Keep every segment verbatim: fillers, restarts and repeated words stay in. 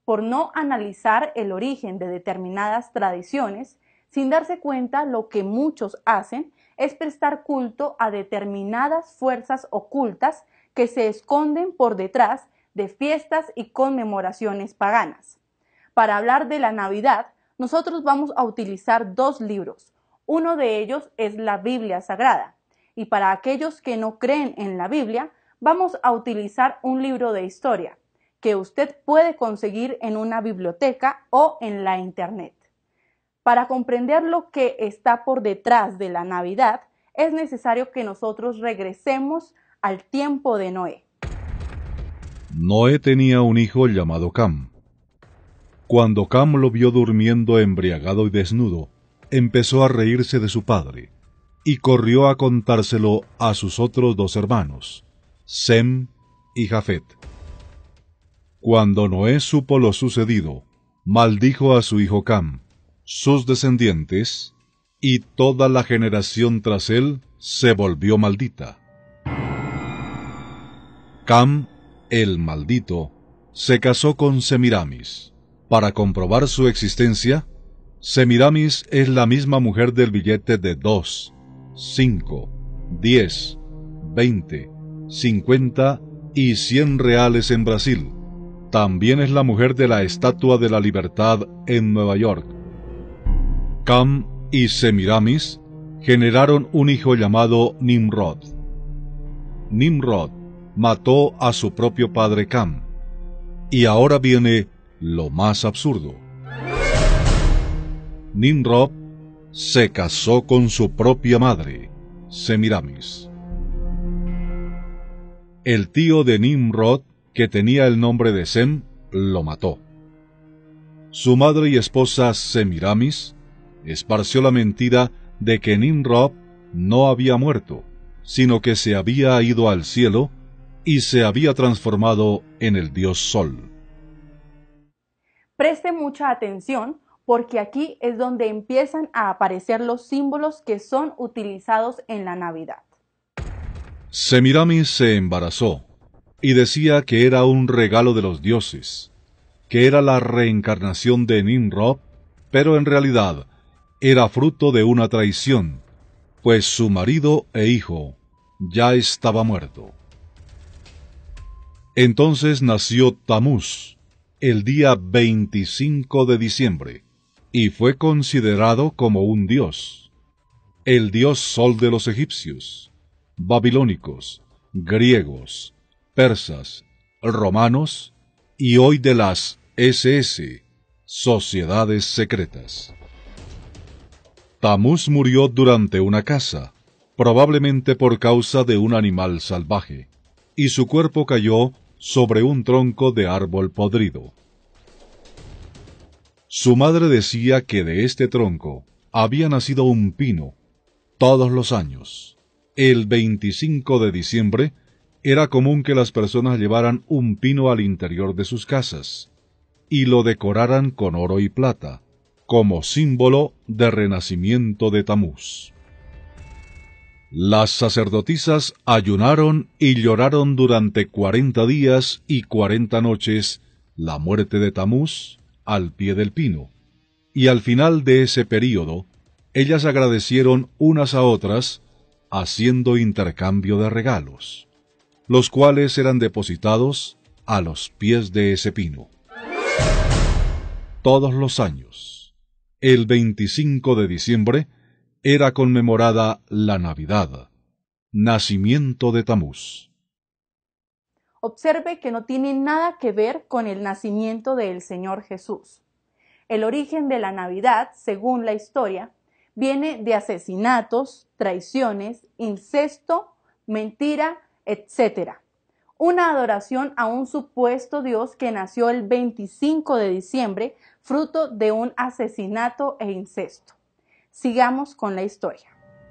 por no analizar el origen de determinadas tradiciones, sin darse cuenta lo que muchos hacen es prestar culto a determinadas fuerzas ocultas que se esconden por detrás de fiestas y conmemoraciones paganas. Para hablar de la Navidad, nosotros vamos a utilizar dos libros. Uno de ellos es la Biblia Sagrada, y para aquellos que no creen en la Biblia, vamos a utilizar un libro de historia, que usted puede conseguir en una biblioteca o en la internet. Para comprender lo que está por detrás de la Navidad, es necesario que nosotros regresemos al tiempo de Noé. Noé tenía un hijo llamado Cam. Cuando Cam lo vio durmiendo embriagado y desnudo, empezó a reírse de su padre, y corrió a contárselo a sus otros dos hermanos, Sem y Jafet. Cuando Noé supo lo sucedido, maldijo a su hijo Cam, sus descendientes, y toda la generación tras él se volvió maldita. Cam, el maldito, se casó con Semiramis. Para comprobar su existencia, Semiramis es la misma mujer del billete de dos, cinco, diez, veinte, cincuenta y cien reales en Brasil. También es la mujer de la Estatua de la Libertad en Nueva York. Cam y Semiramis generaron un hijo llamado Nimrod. Nimrod mató a su propio padre Cam. Y ahora viene lo más absurdo. Nimrod se casó con su propia madre, Semiramis. El tío de Nimrod, que tenía el nombre de Sem, lo mató. Su madre y esposa Semiramis esparció la mentira de que Nimrod no había muerto, sino que se había ido al cielo y se había transformado en el dios Sol. Preste mucha atención porque aquí es donde empiezan a aparecer los símbolos que son utilizados en la Navidad. Semiramis se embarazó y decía que era un regalo de los dioses, que era la reencarnación de Nimrod, pero en realidad era fruto de una traición, pues su marido e hijo ya estaba muerto. Entonces nació Tamuz, el día veinticinco de diciembre, y fue considerado como un dios, el dios Sol de los egipcios, babilónicos, griegos, persas, romanos y hoy de las ese ese, sociedades secretas. Tamuz murió durante una caza, probablemente por causa de un animal salvaje, y su cuerpo cayó sobre un tronco de árbol podrido. Su madre decía que de este tronco había nacido un pino todos los años. El veinticinco de diciembre era común que las personas llevaran un pino al interior de sus casas y lo decoraran con oro y plata, como símbolo de renacimiento de Tamuz. Las sacerdotisas ayunaron y lloraron durante cuarenta días y cuarenta noches la muerte de Tamuz al pie del pino, y al final de ese período, ellas agradecieron unas a otras haciendo intercambio de regalos, los cuales eran depositados a los pies de ese pino. Todos los años, el veinticinco de diciembre, era conmemorada la Navidad, nacimiento de Tamuz. Observe que no tiene nada que ver con el nacimiento del Señor Jesús. El origen de la Navidad, según la historia, viene de asesinatos, traiciones, incesto, mentira, etcétera. Una adoración a un supuesto Dios que nació el veinticinco de diciembre, fruto de un asesinato e incesto. Sigamos con la historia.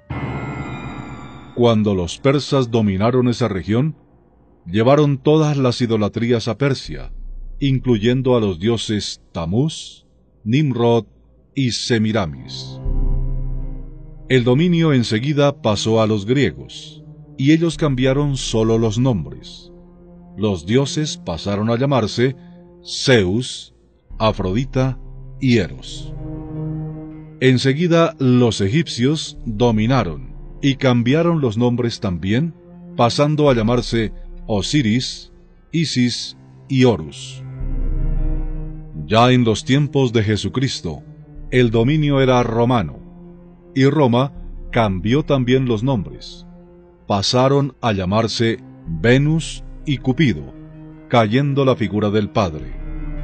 Cuando los persas dominaron esa región, llevaron todas las idolatrías a Persia, incluyendo a los dioses Tamuz, Nimrod y Semiramis. El dominio enseguida pasó a los griegos, y ellos cambiaron solo los nombres. Los dioses pasaron a llamarse Zeus, Afrodita y Eros. Enseguida los egipcios dominaron y cambiaron los nombres también, pasando a llamarse Osiris, Isis y Horus. Ya en los tiempos de Jesucristo, el dominio era romano, y Roma cambió también los nombres. Pasaron a llamarse Venus y Cupido, cayendo la figura del Padre.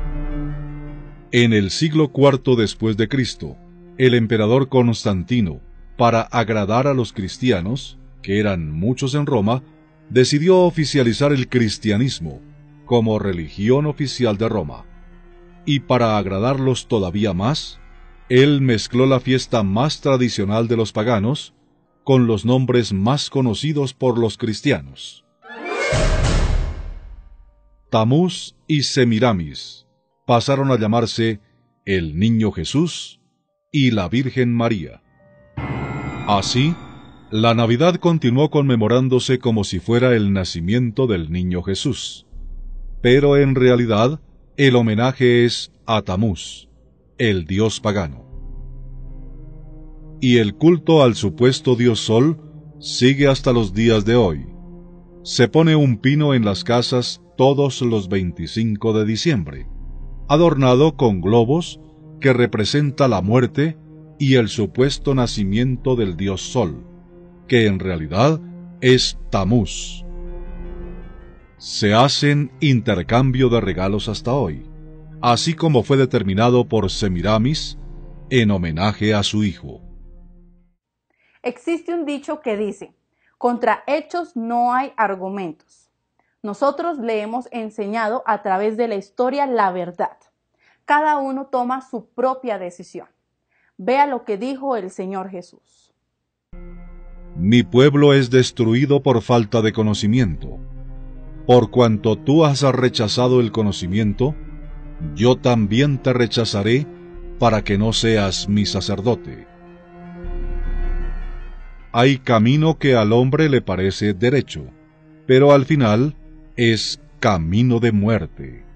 En el siglo cuarto después de Cristo, el emperador Constantino, para agradar a los cristianos, que eran muchos en Roma, decidió oficializar el cristianismo como religión oficial de Roma. Y para agradarlos todavía más, él mezcló la fiesta más tradicional de los paganos con los nombres más conocidos por los cristianos. Tamuz y Semiramis pasaron a llamarse el Niño Jesús y la Virgen María. Así, la Navidad continuó conmemorándose como si fuera el nacimiento del Niño Jesús. Pero en realidad, el homenaje es a Tamuz, el dios pagano. Y el culto al supuesto dios Sol sigue hasta los días de hoy. Se pone un pino en las casas todos los veinticinco de diciembre, adornado con globos que representa la muerte y el supuesto nacimiento del dios Sol, que en realidad es Tamuz. Se hacen intercambio de regalos hasta hoy, así como fue determinado por Semiramis en homenaje a su hijo. Existe un dicho que dice, contra hechos no hay argumentos. Nosotros le hemos enseñado a través de la historia la verdad. Cada uno toma su propia decisión. Vea lo que dijo el Señor Jesús. Mi pueblo es destruido por falta de conocimiento. Por cuanto tú has rechazado el conocimiento, yo también te rechazaré para que no seas mi sacerdote. Hay camino que al hombre le parece derecho, pero al final es camino de muerte.